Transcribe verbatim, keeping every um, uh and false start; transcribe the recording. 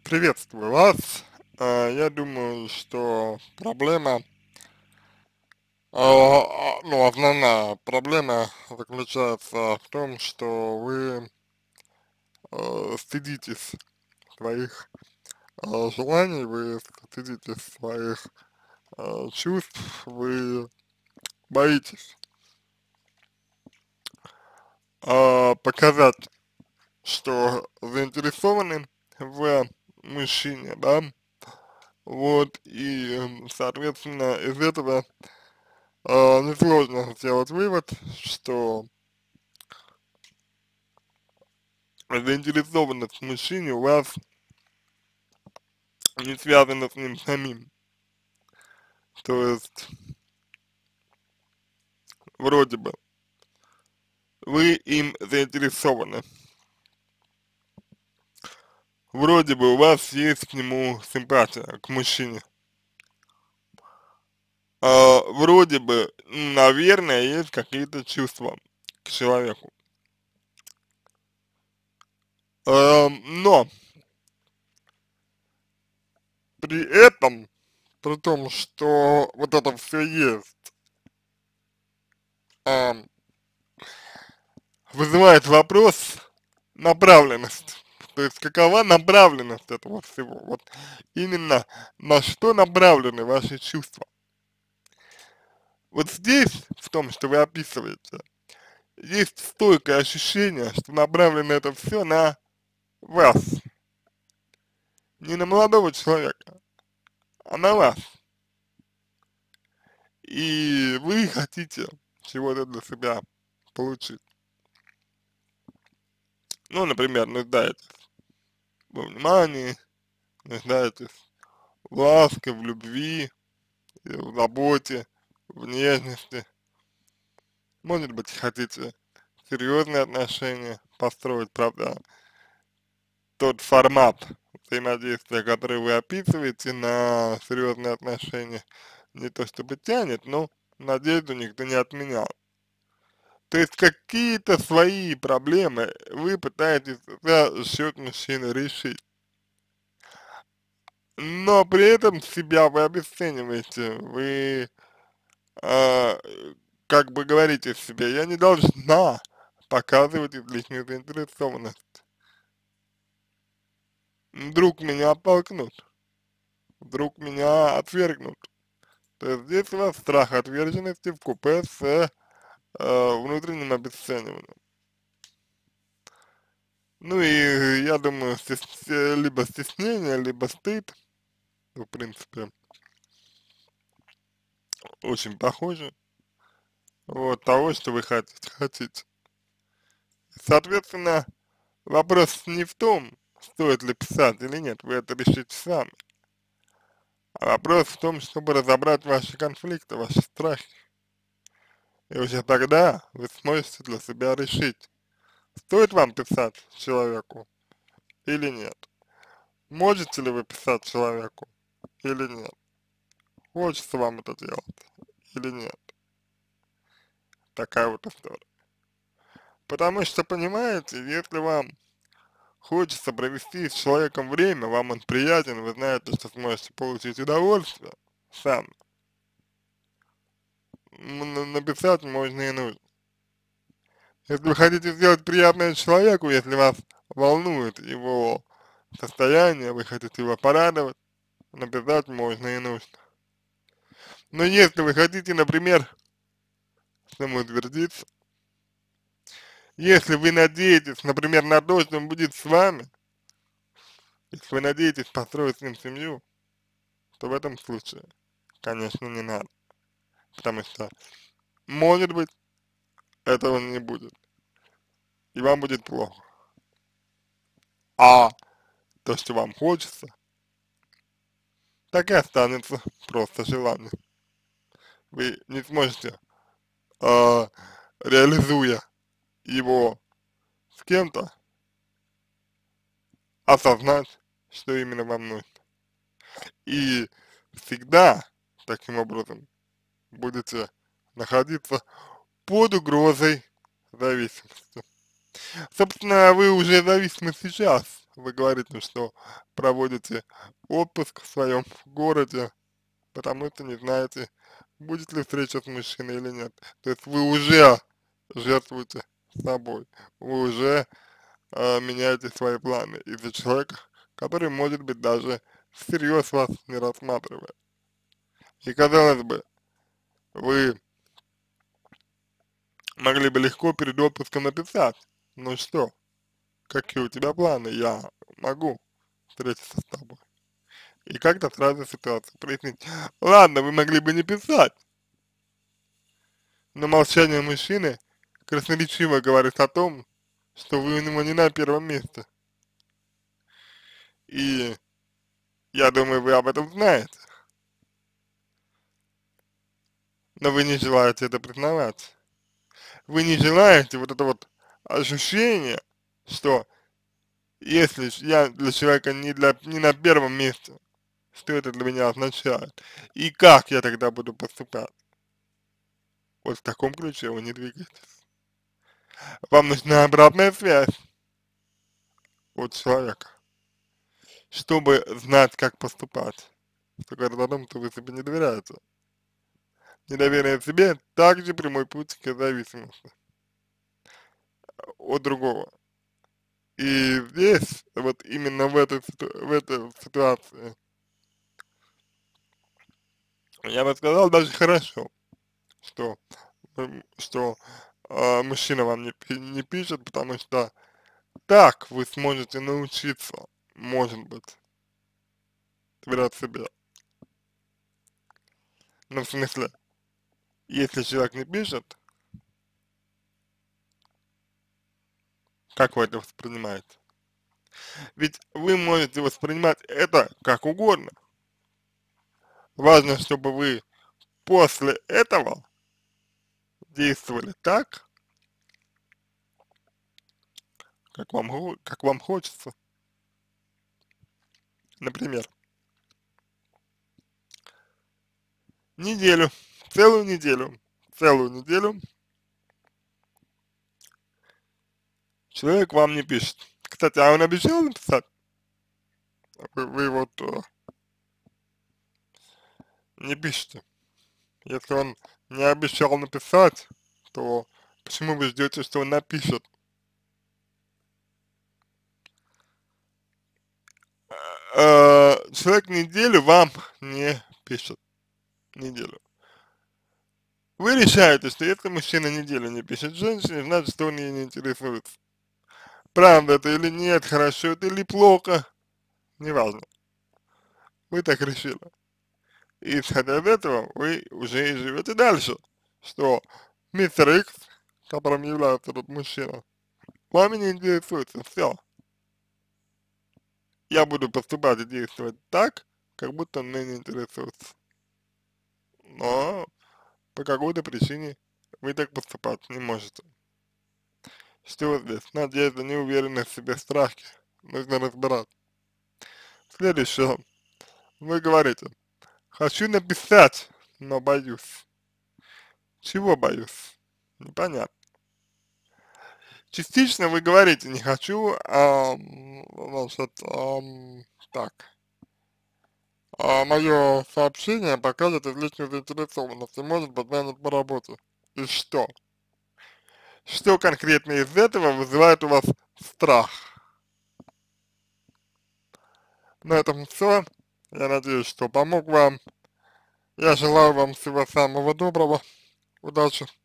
Приветствую вас. А, Я думаю, что проблема, а, а, ну, основная проблема заключается в том, что вы э, стыдитесь своих э, желаний, вы стыдитесь своих э, чувств, вы боитесь э, показать, что заинтересованы в мужчине, да, вот, и, м, соответственно, из этого А, несложно сделать вывод, что заинтересованность в мужчине у вас не связана с ним самим. То есть, вроде бы, вы им заинтересованы. Вроде бы у вас есть к нему симпатия, к мужчине. А, вроде бы, наверное, есть какие-то чувства к человеку. А, но при этом, при том, что вот это все есть, а, вызывает вопрос направленности. То есть какова направленность этого всего? Вот именно на что направлены ваши чувства? Вот здесь, в том, что вы описываете, есть стойкое ощущение, что направлено это все на вас, не на молодого человека, а на вас. И вы хотите чего-то для себя получить. Ну, например, нуждаетесь во внимании, нуждаетесь в ласке, в любви, в заботе, в нежности. Может быть, хотите серьезные отношения построить, правда, тот формат взаимодействия, который вы описываете на серьезные отношения, не то чтобы тянет, но надежду никто не отменял. То есть какие-то свои проблемы вы пытаетесь за счет мужчины решить. Но при этом себя вы обесцениваете, вы а, как бы говорите себе, я не должна показывать излишнюю заинтересованность. Вдруг меня оттолкнут, вдруг меня отвергнут. То есть здесь у вас страх отверженности в купе с э, внутренним обесцениванием. Ну и я думаю, стес- э, либо стеснение, либо стыд, ну, в принципе, очень похоже, вот, того, что вы хотите. хотите. Соответственно, вопрос не в том, стоит ли писать или нет, вы это решите сами. А вопрос в том, чтобы разобрать ваши конфликты, ваши страхи. И уже тогда вы сможете для себя решить, стоит вам писать человеку или нет. Можете ли вы писать человеку или нет. Хочется вам это делать или нет. Такая вот история. Потому что, понимаете, если вам хочется провести с человеком время, вам он приятен, вы знаете, что сможете получить удовольствие сам, м, написать можно и нужно. Если вы хотите сделать приятное человеку, если вас волнует его состояние, вы хотите его порадовать, написать можно и нужно. Но если вы хотите, например, самоутвердиться, если вы надеетесь, например, на то, что он будет с вами, если вы надеетесь построить с ним семью, то в этом случае, конечно, не надо. Потому что, может быть, этого не будет, и вам будет плохо. А то, что вам хочется, так и останется просто желанием. Вы не сможете, э, реализуя его с кем-то, осознать, что именно вам нужно. И всегда таким образом будете находиться под угрозой зависимости. Собственно, вы уже зависимы сейчас, вы говорите, что проводите отпуск в своем городе, потому что не знаете, будет ли встреча с мужчиной или нет. То есть вы уже жертвуете собой, вы уже э, меняете свои планы из-за человека, который, может быть, даже всерьез вас не рассматривает. И казалось бы, вы могли бы легко перед отпуском написать, ну что, какие у тебя планы, я могу встретиться с тобой. И как-то сразу ситуацию прояснить. Ладно, вы могли бы не писать, но молчание мужчины красноречиво говорит о том, что вы у него не на первом месте. И я думаю, вы об этом знаете, но вы не желаете это признавать. Вы не желаете вот это вот ощущение, что если я для человека не, для, не на первом месте, что это для меня означает, и как я тогда буду поступать. Вот в таком ключе вы не двигаетесь. Вам нужна обратная связь от человека, чтобы знать, как поступать. Что говорит о том, что вы себе не доверяете. Недоверие себе также прямой путь к зависимости от другого. И здесь, вот именно в этой, в этой ситуации, я бы сказал, даже хорошо, что, что э, мужчина вам не, не пишет, потому что так вы сможете научиться, может быть, доверять себе. Ну, в смысле, если человек не пишет, как вы это воспринимаете? Ведь вы можете воспринимать это как угодно. Важно, чтобы вы после этого действовали так, как вам, как вам хочется. Например, неделю, целую неделю, целую неделю человек вам не пишет. Кстати, а он обещал написать? Вы, вы вот э, не пишете. Если он не обещал написать, то почему вы ждете, что он напишет? Э, человек неделю вам не пишет. Неделю. Вы решаете, что если мужчина неделю не пишет женщине, значит, что он ей не интересуется. Правда это или нет, хорошо это или плохо, неважно. Вы так решили. И исходя из этого, вы уже и живете дальше, что мистер Икс, которым является этот мужчина, вами не интересуется, все. Я буду поступать и действовать так, как будто он меня не интересуется. Но по какой-то причине вы так поступать не можете. Что вот здесь? Надежда, неуверенность в себе, страхи. Нужно разбирать. Следующее. Вы говорите, хочу написать, но боюсь. Чего боюсь? Непонятно. Частично вы говорите, не хочу, а, значит, а, так. А мое сообщение покажет излишнюю заинтересованность и может подмянуть по работе. И что? Что конкретно из этого вызывает у вас страх? На этом все. Я надеюсь, что помог вам. Я желаю вам всего самого доброго. Удачи.